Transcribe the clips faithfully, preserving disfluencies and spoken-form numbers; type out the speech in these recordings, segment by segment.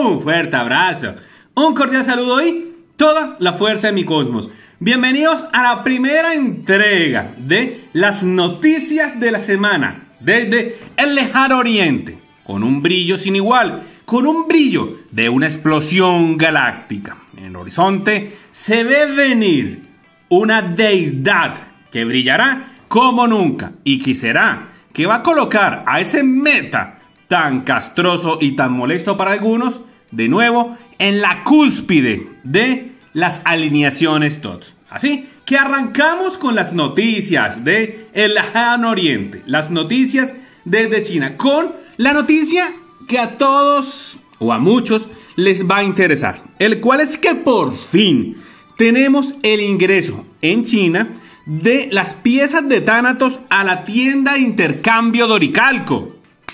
Un fuerte abrazo, un cordial saludo y toda la fuerza de mi cosmos. Bienvenidos a la primera entrega de las noticias de la semana desde el lejano oriente, con un brillo sin igual, con un brillo de una explosión galáctica. En el horizonte se ve venir una deidad que brillará como nunca y que será que va a colocar a ese meta tan castroso y tan molesto para algunos, de nuevo, en la cúspide de las alineaciones T O T S. Así que arrancamos con las noticias de el lejano oriente, las noticias desde China, con la noticia que a todos o a muchos les va a interesar, el cual es que por fin tenemos el ingreso en China de las piezas de Thanatos a la tienda de intercambio de Oricalco.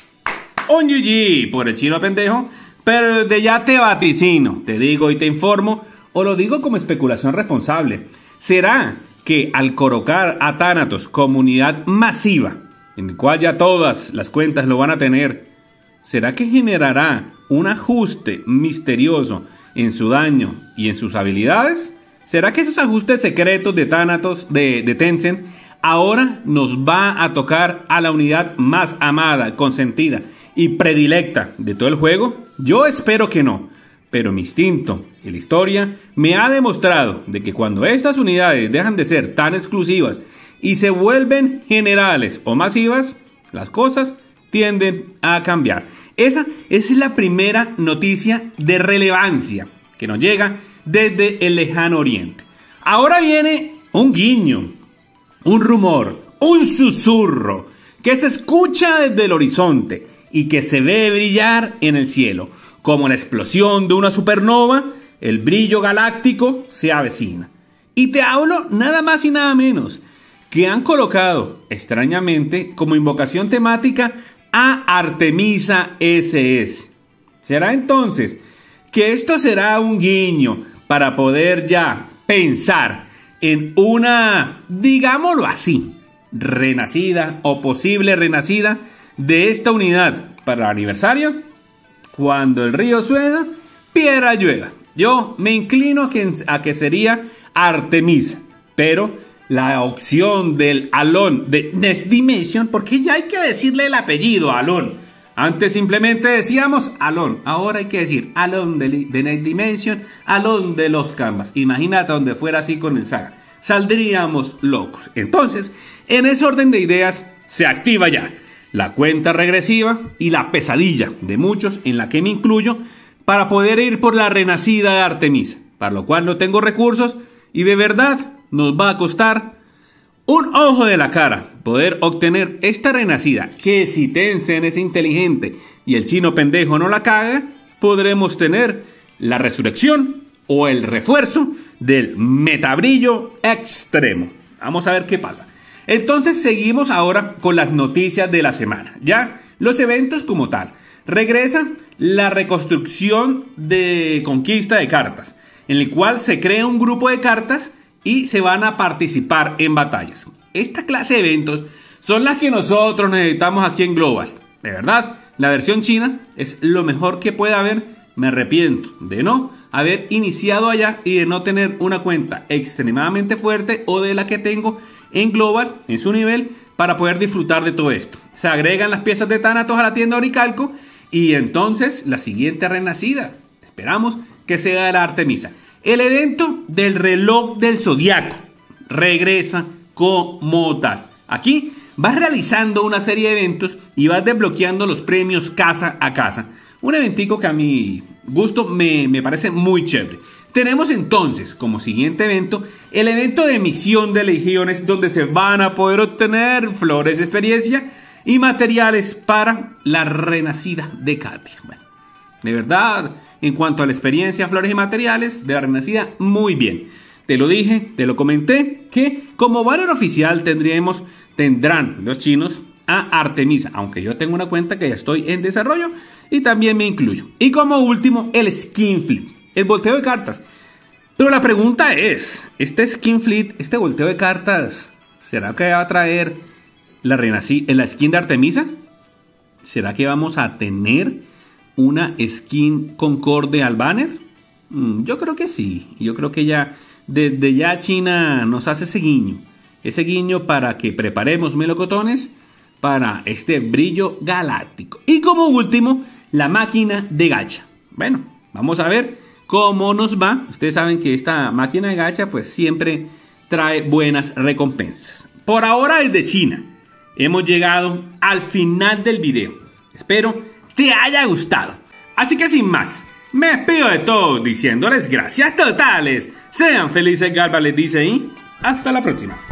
Un G G por el chino pendejo, pero de ya te vaticino, te digo y te informo, o lo digo como especulación responsable. ¿Será que al colocar a Thanatos como unidad masiva, en el cual ya todas las cuentas lo van a tener, será que generará un ajuste misterioso en su daño y en sus habilidades? ¿Será que esos ajustes secretos de Thanatos de, de Tencent ahora nos va a tocar a la unidad más amada, consentida y predilecta de todo el juego? Yo espero que no, pero mi instinto y la historia me ha demostrado de que cuando estas unidades dejan de ser tan exclusivas y se vuelven generales o masivas, las cosas tienden a cambiar. Esa es la primera noticia de relevancia que nos llega desde el lejano oriente. Ahora viene un guiño, un rumor, un susurro que se escucha desde el horizonte y que se ve brillar en el cielo. Como la explosión de una supernova, el brillo galáctico se avecina. Y te hablo nada más y nada menos que han colocado, extrañamente, como invocación temática a Artemisa ese ese. ¿Será entonces que esto será un guiño para poder ya pensar en una, digámoslo así, renacida o posible renacida de esta unidad para el aniversario? Cuando el río suena, piedra llueva. Yo me inclino a que, a que sería Artemisa, pero la opción del Alon de Next Dimension, porque ya hay que decirle el apellido Alon. Antes simplemente decíamos Alon, ahora hay que decir Alon de, de Next Dimension, Alon de los Canvas. Imagínate donde fuera así con el Saga, saldríamos locos. Entonces, en ese orden de ideas, se activa ya la cuenta regresiva y la pesadilla de muchos, en la que me incluyo, para poder ir por la renacida de Artemisa, para lo cual no tengo recursos y de verdad nos va a costar un ojo de la cara poder obtener esta renacida, que si Tencent es inteligente y el chino pendejo no la caga, podremos tener la resurrección o el refuerzo del metabrillo extremo. Vamos a ver qué pasa. Entonces seguimos ahora con las noticias de la semana. Ya los eventos como tal. Regresa la reconstrucción de conquista de cartas, en el cual se crea un grupo de cartas y se van a participar en batallas. Esta clase de eventos son las que nosotros necesitamos aquí en Global. De verdad, la versión china es lo mejor que puede haber. Me arrepiento de no haber iniciado allá y de no tener una cuenta extremadamente fuerte o de la que tengo en Global, en su nivel, para poder disfrutar de todo esto. Se agregan las piezas de Thanatos a la tienda Oricalco y entonces la siguiente renacida, esperamos que sea la Artemisa. El evento del reloj del zodiaco regresa como tal. Aquí vas realizando una serie de eventos y vas desbloqueando los premios casa a casa. Un eventico que a mi gusto me, me parece muy chévere. Tenemos entonces como siguiente evento el evento de misión de legiones, donde se van a poder obtener flores de experiencia y materiales para la renacida de Katia. Bueno, de verdad, en cuanto a la experiencia, flores y materiales de la renacida, muy bien. Te lo dije, te lo comenté, que como banner oficial tendremos, tendrán los chinos a Artemisa, aunque yo tengo una cuenta que ya estoy en desarrollo y también me incluyo. Y como último, el Skin Flip, el volteo de cartas. Pero la pregunta es, ¿este Skin Flip, este volteo de cartas, será que va a traer la, renací, la skin de Artemisa? ¿Será que vamos a tener una skin concorde al banner? Mm, yo creo que sí. Yo creo que ya desde ya China nos hace ese guiño. Ese guiño para que preparemos melocotones para este brillo galáctico. Y como último, la máquina de gacha. Bueno, vamos a ver cómo nos va. Ustedes saben que esta máquina de gacha pues siempre trae buenas recompensas. Por ahora desde China hemos llegado al final del video. Espero te haya gustado. Así que sin más, me despido de todos diciéndoles gracias totales. Sean felices, Garba les dice y hasta la próxima.